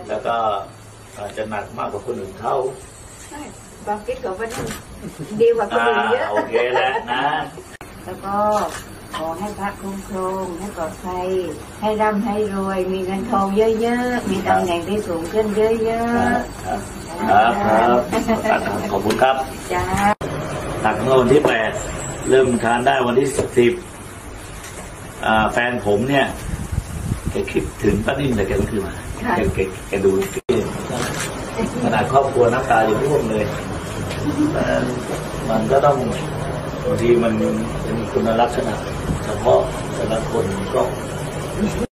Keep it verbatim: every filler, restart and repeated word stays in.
แล้วก็อาจจะหนักมากกว่าคนอื่นเขาความคิดของมันดีกว่าคนอื่นเยอะโอเคแล้วนะแล้วก็ขอให้พระคุ้มครองให้ปลอดภัยให้ร่ำให้รวยมีเงินทองเยอะๆมีตำแหน่งที่สูงขึ้นเยอะๆครับครับขอบคุณครับจ้าตักเมื่อวันที่แปดเริ่มทานได้วันที่สิบแฟนผมเนี่ยแกคิดถึงป้านิ่มแต่แกไม่คือมาแกแกดูขนาดครอบครัวน้ำตาอยู่ร่วมเลยมันก็ต้องบางทีมันเป็นคุณลักษณะเฉพาะแต่ละคนก็